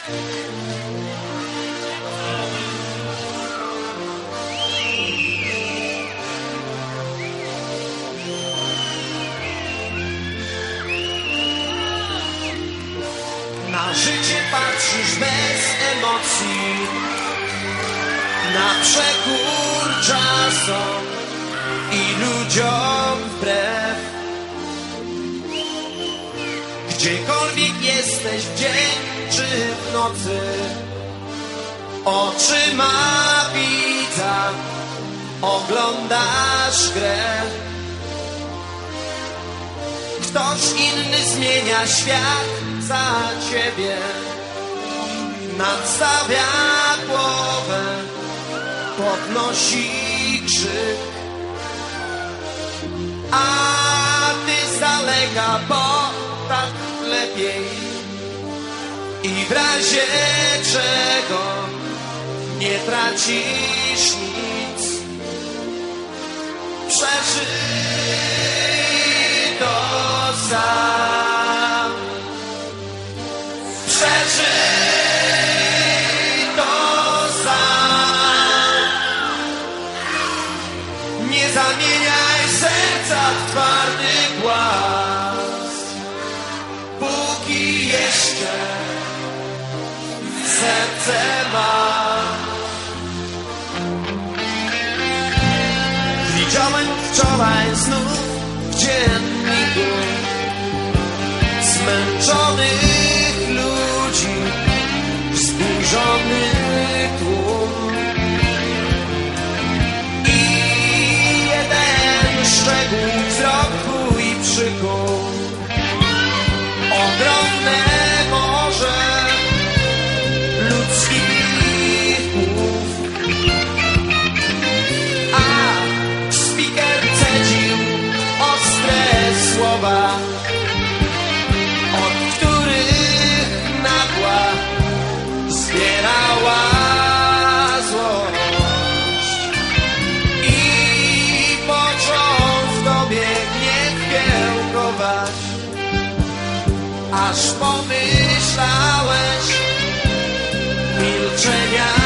Na życie patrzysz bez emocji, na przekór czasom i ludziom wbrew. Gdziekolwiek jesteś, w dzień czy w nocy, oczyma widza oglądasz grę. Ktoś inny zmienia świat za ciebie, nadstawia głowę, podnosi krzyk, a ty z daleka, bo tak lepiej. I w razie czego nie tracisz nic, przeżyj to sam. Przeżyj to sam. Nie zamieniaj serca w twardy głaz, póki jeszcze serce masz. Widziałem wczoraj znów w dzienniku zmęczonych ludzi, wzburzony tłum. I jeden szczegół wzrok twój przykuł. Ogromne morze ludzkich głów, a speaker cedził ostre słowa, od których nagła zbierała złość. I począł w tobie gniew kiełkować, aż pomyślałeś milczenia